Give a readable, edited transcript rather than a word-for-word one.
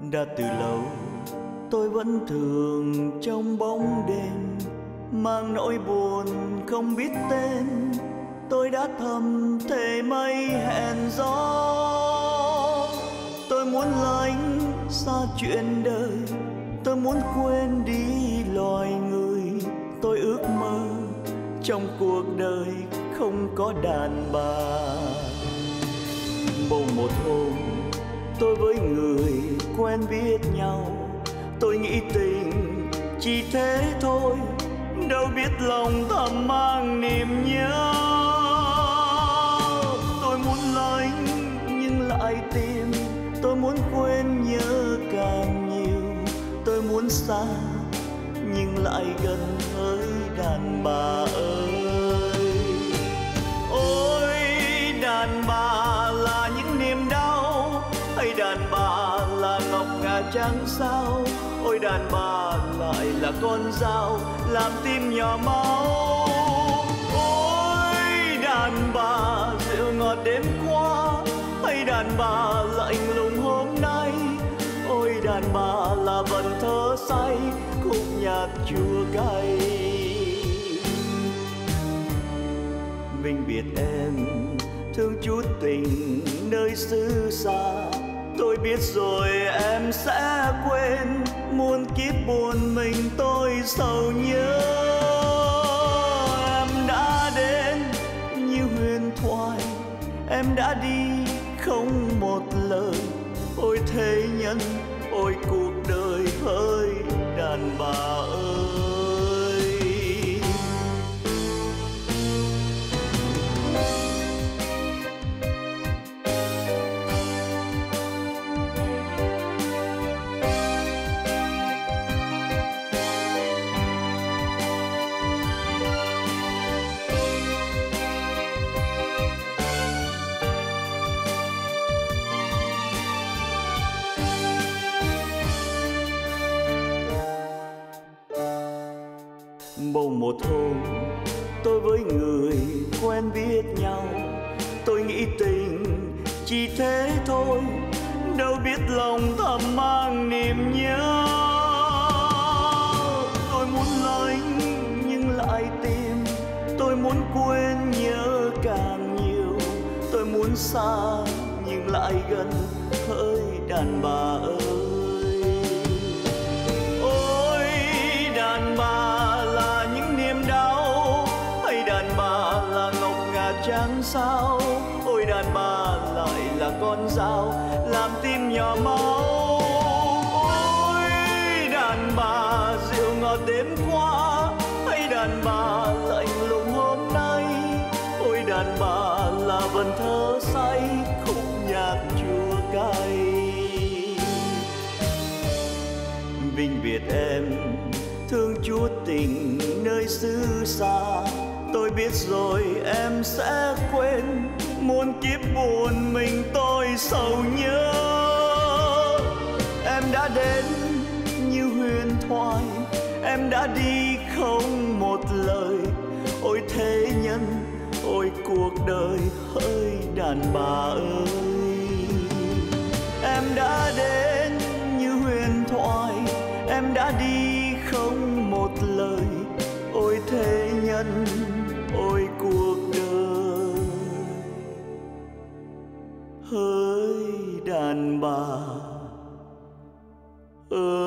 Đã từ lâu tôi vẫn thường trong bóng đêm, mang nỗi buồn không biết tên. Tôi đã thầm thề mây hẹn gió, tôi muốn lánh xa chuyện đời, tôi muốn quên đi loài người. Tôi ước mơ trong cuộc đời không có đàn bà. Bỗng một hôm tôi với người quen biết nhau, tôi nghĩ tình chỉ thế thôi, đâu biết lòng thầm mang niềm nhớ. Tôi muốn lánh nhưng lại tìm, tôi muốn quên nhớ càng nhiều. Tôi muốn xa nhưng lại gần hỡi đàn bà ơi. Ôi đàn bà là những niềm đau, hay đàn bà là ngọc ngà trắng sao? Ôi đàn bà lại là con dao làm tim nhỏ máu. Ôi đàn bà rượu ngọt đêm qua, hay đàn bà lạnh lùng hôm nay? Ôi đàn bà là vần thơ say khúc nhạc chua cay. Mình biết em thương chút tình nơi xứ xa, tôi biết rồi em sẽ quên, muôn kiếp buồn mình tôi sầu nhớ. Em đã đến như huyền thoại, em đã đi không một lời. Ôi thế nhân, ôi cuộc đời hỡi đàn bà ơi. Bỗng một hôm tôi với người quen biết nhau, tôi nghĩ tình chỉ thế thôi, đâu biết lòng thầm mang niềm nhớ. Tôi muốn lánh nhưng lại tìm, tôi muốn quên nhớ càng nhiều. Tôi muốn xa nhưng lại gần hỡi đàn bà ơi. Ôi đàn bà là những niềm đau, hay đàn bà là ngọc ngà trắng sao? Ôi đàn bà lại là con dao làm tim nhỏ máu. Ôi đàn bà rượu ngọt đêm qua, hay đàn bà lạnh lùng hôm nay? Ôi đàn bà là vần thơ say khúc nhạc chua cay. Vinh biệt em thương chút tình nơi xứ xa, tôi biết rồi em sẽ quên, muôn kiếp buồn mình tôi sầu nhớ. Em đã đến như huyền thoại, em đã đi không một lời. Ôi thế nhân, ôi cuộc đời hỡi đàn bà ơi. Em đã đến như huyền thoại, em đã đi không một lời. Ôi thế nhân, ôi cuộc đời hỡi đàn bà ơi.